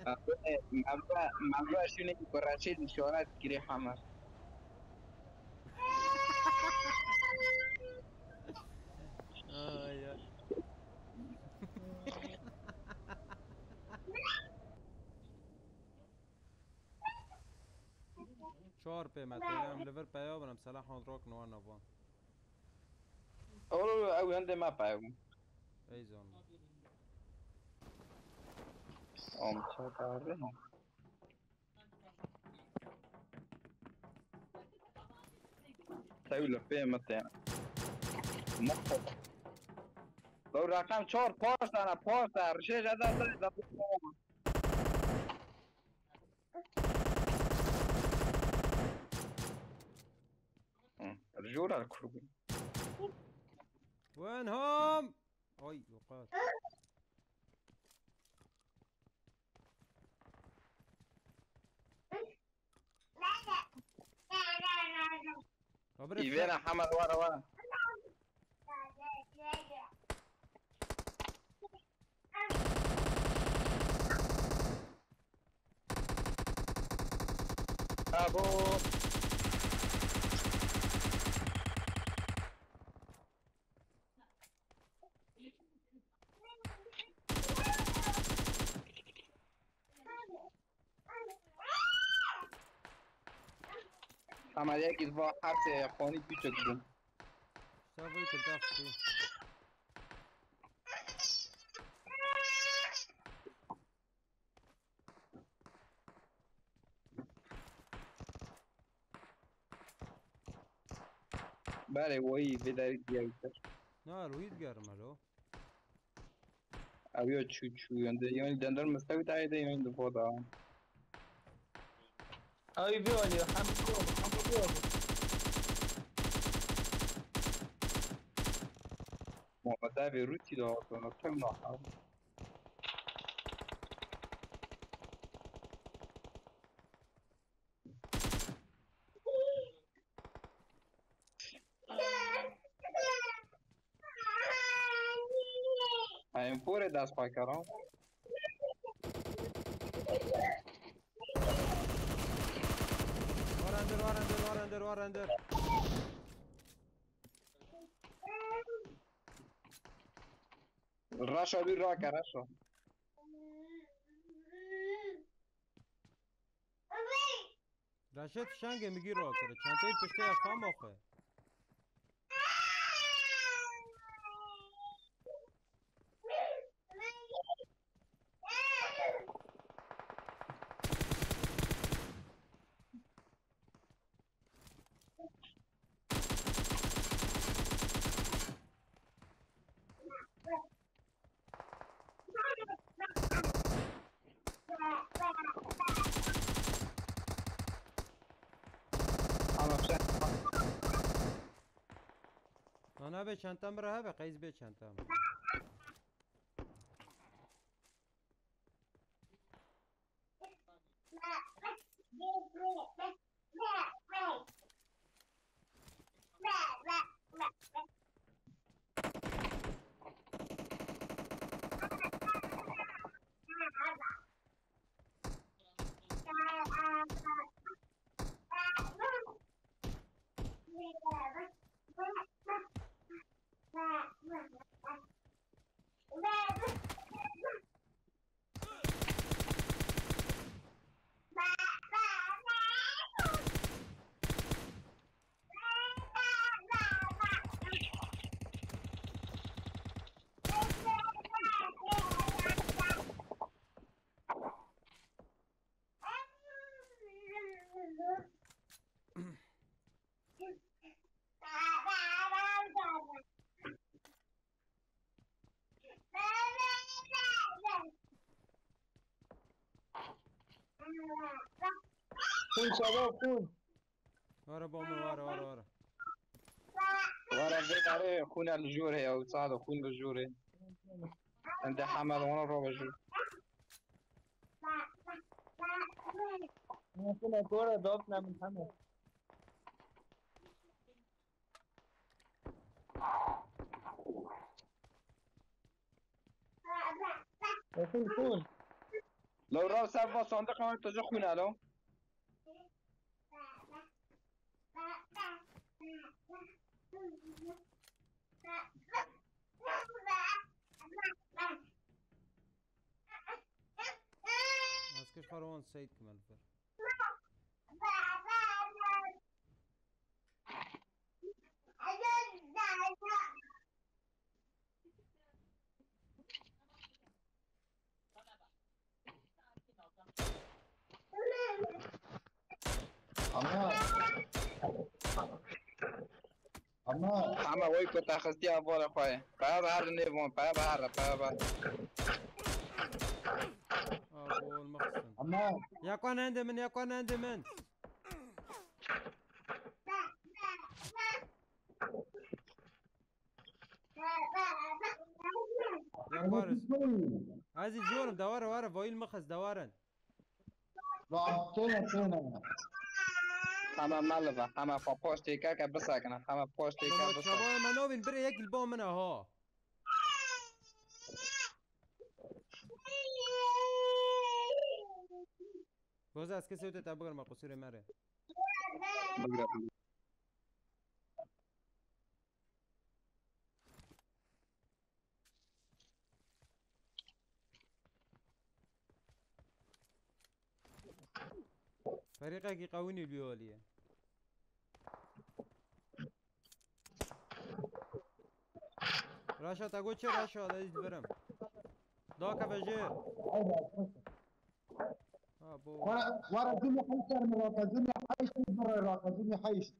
موضوع شنو که رشید اشارت کردی همه. آی آی 4 پیمت هم لیور پیا برم سلاح خود راک نوار نبان اولو او هنده ما پیام. ای زن چه کاره؟ تقول پیمت یعنی. لو رقم 4 پاس دارم پاس در رشید جدا داری رجوع الكروبي. وينهم اي وقعت يبين خبرت حمد ورا ورا. ابو حمد يجي دفاع حتى خوني بيتكم. اشتغل كل تفصي بله وही بداری دیگه. نه روید گرمه لو ابي چو چو ينده يعني دندر مستوي تاعي ده يعني دفاع ده. Ay, violio, hamı violio. محمد ده به روتی ده اصلا كم نحر. این پور دست پای کارم. وارندر وارندر وارندر وارندر راشا بی را کراشا. رشد شنگ میگی را کرده چند تایی پشته از خام آخه اما بشه. نه به چند تام بره به قیز به چند تام Full شباب full. واره بامون واره واره واره وارا بداره خون الجوره او صاد خون الجوره. عند حمد وانا رو بجو. ممكن أقول ضعفنا من محمد. full full. لو راو سر با صندوق هم تو جو خونه لو از کش خروان سید کمال فر اما همه وای که تخصیصی اول خواه پا بر نیوان پا بر ابو المخزن اما يكون عندي من يكون عندي من يكوارز عايز الجورم دواره ورا فويل مخز دوارن رابطه همه ملوه همه پا پاشتی که بسکنه همه پاشتی که لما بسکنه تشابه ما نوبين بري يك البوم منها ها بوز از کسی وقت تابگر ما قصير مره فريقك يقويني البيوليه راشا تقول شي راشا هذا البرم دوكا بجير ابو ورا الدنيا حيشتر من راقة الدنيا حيشتر برا الراقة الدنيا حيشتر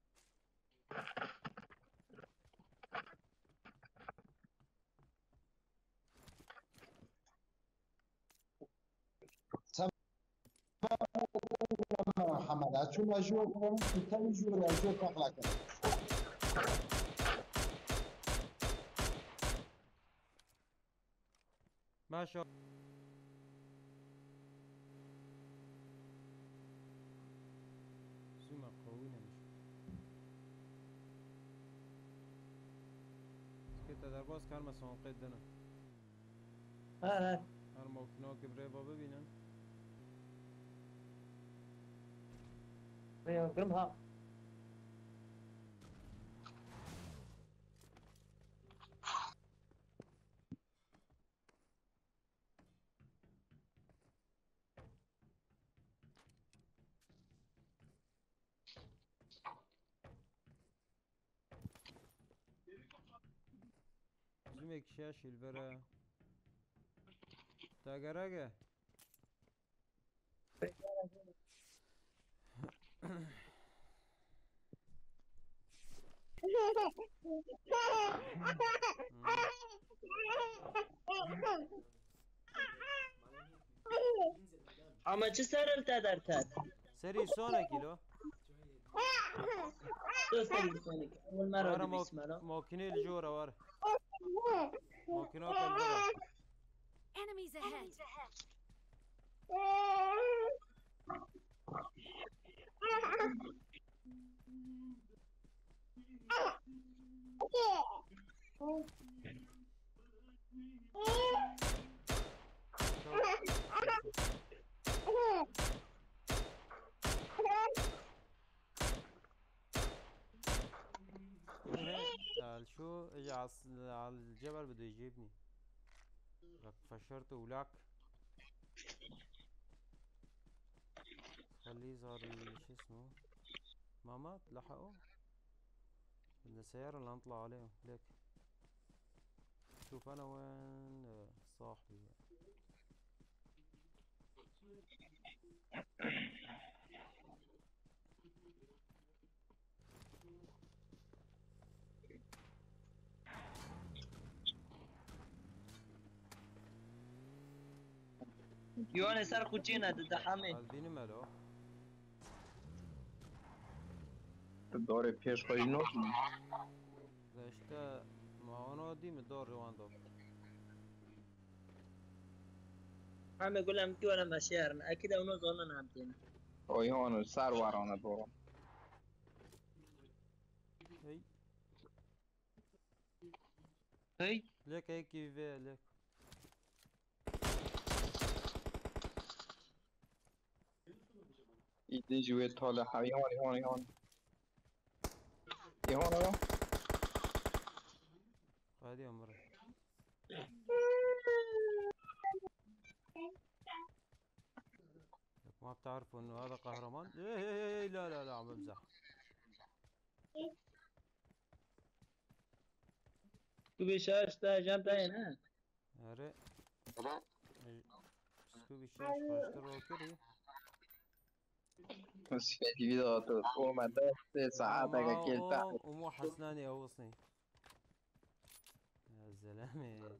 محمد هتشوف اجور تاني جور اجور تطلع كده ما شاء زوما قوينا مش كده درباز كان مسون قدنا هر موكناك بريبا ببينن قرمها زوما يكشاش البرا تاقراقه اما چه سر التدر تد سري سونا كيلو تو سر لسانك اول مرة ورا دي بسم الله موكني الجورة ورا موكنوك البرا Enemies ahead. تعال شو اجى على الجبل بده يجيبني لك فشرته ولك خليه يظهر شو اسمه ما مات لحقه بدنا سيارة اللي نطلع عليهم ليك شوف انا وين صاحبي يوانا سر خوچينا ده حمي قلبيني مالو دور پیش خواهی نو داشته معاونة دي من الدور رواندو حمي يقول لهم كي وانا مشاعرنا اكيد اونو ظننا عمتين اوی هانو سر وارانه دورم هي هي ليك هيك في ليك ایدی جوی تاله ایهان ایهان هادي امره. ما بتعرفوا انه هذا قهرمان؟ إيه لا لا لا عم بمزح. سكوبي شاش تا جنب هنا. اري سكوبي الشاش فاشتروا كذي. بس في فيديو تقوم ده ساعات كيل تحت ومو حسناني اوصني. يا زلمه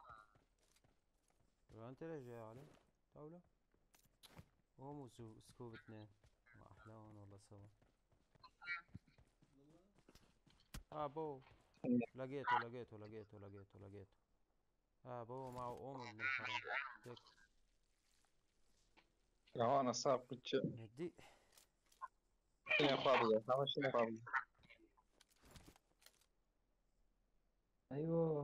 انت ليش جاي علي؟ طاولة؟ قوموا سكوب اثنين ما احلاهم والله سوا. بو لقيته بو معه ابن الحرام. ديك انا صار كنت ندي شنو فاضي شنو فاضي ايوه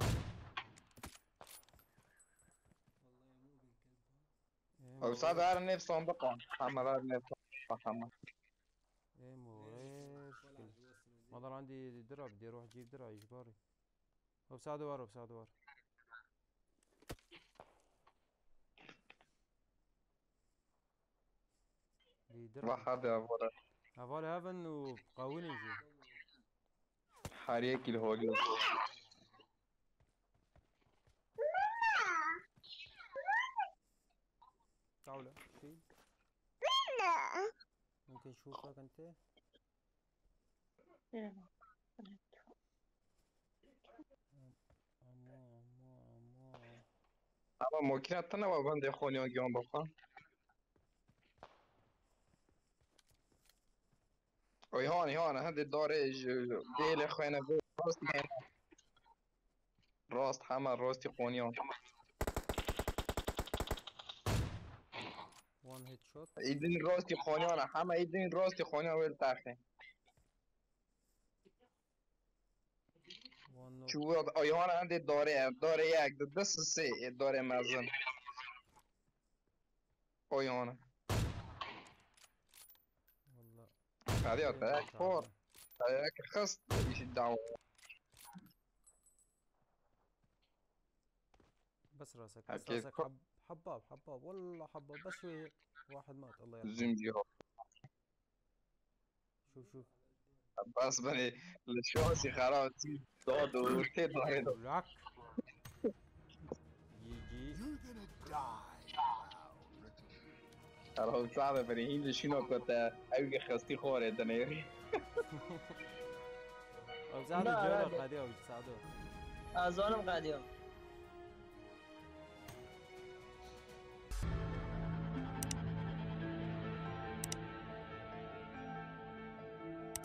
او صعب على نفس صندوق محمد على نفس محمد ايه مو ايش ما ضل عندي درع بدي اروح اجيب درع اجباري. بساعده ورا دي درع واحد يا ورا هفالي هافن وقاوني جي حريك الهولي طاولة شيل ممكن اشوفك انت. اما ممكن اتنوع بند اخواني وجيهم بقى هون هذه الدورج ديل اخوانا راست حمل راستي قونيون وان هيد شوت. ايدين راستي قونيون حما ايدين راستي قونيون ويل تاخي شو هون عندي الدوري ياك دس السي الدوري مازن هون والله هذه تاك فور تاك خص ايش الدعوة بس راسك حباب والله حباب بس شوي واحد مات الله يرحمه. زنجي شوف بس بني الشوسي خلاص دود وتدور لك يجي خلاص صعب بني هيل شنو كنت اوجي خستي خوري دنيري او زادوا جولة قادية وساعدوه. ظالم قاعد يوم